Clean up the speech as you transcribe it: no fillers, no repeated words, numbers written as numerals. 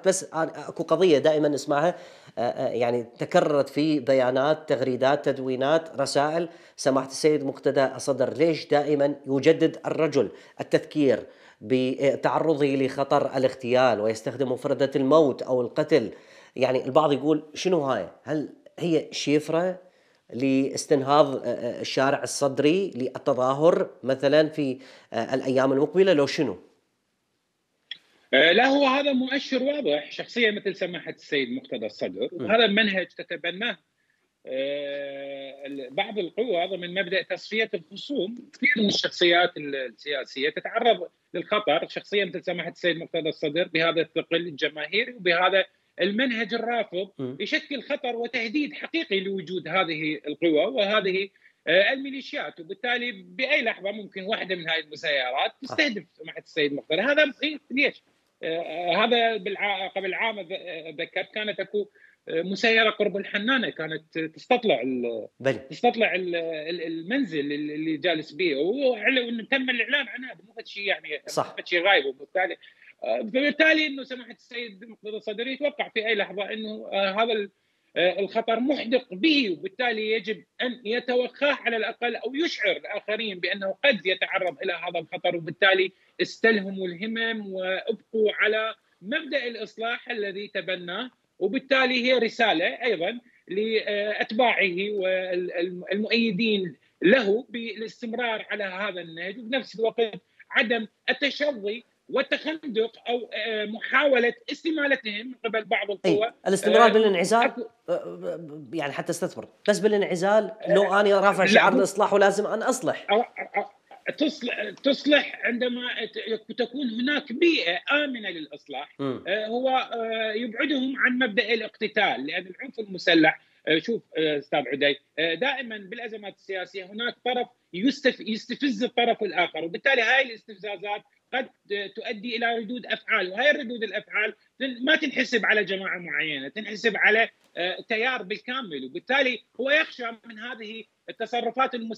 بس اكو قضيه دائما نسمعها، يعني تكررت في بيانات، تغريدات، تدوينات، رسائل سماحه السيد مقتدى الصدر. ليش دائما يجدد الرجل التذكير بتعرضه لخطر الاغتيال ويستخدم مفردة الموت أو القتل؟ يعني البعض يقول شنو هاي؟ هل هي شيفرة لاستنهاض الشارع الصدري للتظاهر مثلا في الأيام المقبلة، لو شنو؟ لا، هو هذا مؤشر واضح. شخصية مثل سماحة السيد مقتدى الصدر، وهذا المنهج تتبناه بعض القوى ضمن مبدأ تصفية الخصوم. كثير من الشخصيات السياسية تتعرض للخطر. شخصية مثل سماحة السيد مقتدى الصدر بهذا الثقل الجماهيري وبهذا المنهج الرافض يشكل خطر وتهديد حقيقي لوجود هذه القوى وهذه الميليشيات، وبالتالي بأي لحظة ممكن واحدة من هذه المسيرات تستهدف سماحة السيد مقتدى. هذا ليش؟ هذا قبل عام ذكرت كانت اكو مسيره قرب الحنانه، كانت تستطلع المنزل اللي جالس به، وتم الاعلان عنها، مو شيء يعني صح. شيء غايب. وبالتالي انه سماحه السيد مقتدى الصدر يتوقع في اي لحظه انه هذا الخطر محدق به، وبالتالي يجب ان يتوخاه على الاقل او يشعر الاخرين بانه قد يتعرض الى هذا الخطر، وبالتالي استلهموا الهمم وابقوا على مبدأ الإصلاح الذي تبناه. وبالتالي هي رسالة أيضا لأتباعه والمؤيدين له بالاستمرار على هذا النهج، وبنفس الوقت عدم التشظي والتخندق أو محاولة استمالتهم من قبل بعض القوى. الاستمرار بالانعزال، يعني حتى استثمر بس بالانعزال. لو أنا رافع شعار الإصلاح ولازم أن أصلح. تصلح عندما تكون هناك بيئة آمنة للإصلاح. هو يبعدهم عن مبدأ الاقتتال، لأن العنف المسلح، شوف أستاذ عدي، دائما بالأزمات السياسية هناك طرف يستفز الطرف الآخر، وبالتالي هاي الاستفزازات قد تؤدي إلى ردود أفعال، وهي الردود الأفعال ما تنحسب على جماعة معينة، تنحسب على تيار بالكامل. وبالتالي هو يخشى من هذه التصرفات